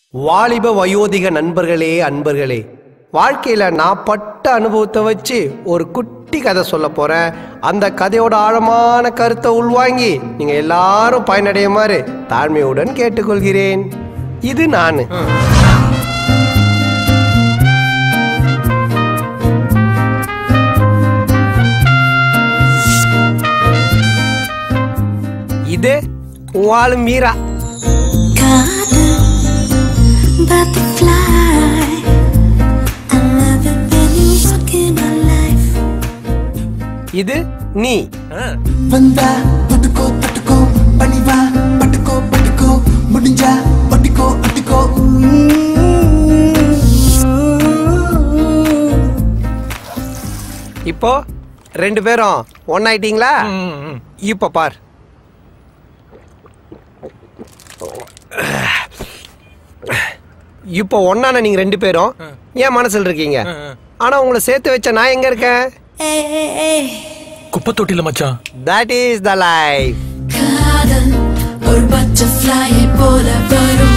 வாலிப வயோதிக நண்பர்களே, அன்பர்களே, வாழ்க்கையில நான் பட்ட அனுபவத்தை வச்சு ஒரு குட்டி கதை சொல்ல போறேன். அந்த கதையோட ஆழமான கருத்தை உள்வாங்கி நீங்க எல்லாரும் பயனடையுமாறு தாழ்மையுடன் கேட்டுக்கொள்கிறேன். இது நானு. இது வாழும் மீரா. இது நீ. வந்தா பட்டுக்கோ பட்டுக்கோ பணிவா பட்டுக்கோ பட்டுக்கோ முடிஞ்சா பட்டுக்கோ அட்டுக்கோ. இப்போ ரெண்டு பேரும் ஒன்னாயிட்டீங்களா? இப்ப பார். இப்போ ஒன்னான நீங்க ரெண்டு பேரும் ஏன் மனசுல இருக்கீங்க? ஆனா உங்களை சேர்த்து வச்ச நான் எங்க இருக்கேன்? குப்பை தொட்டில மச்சான். That is the life. ஒரு பட்டர்ஃப்ளை போல வரும்.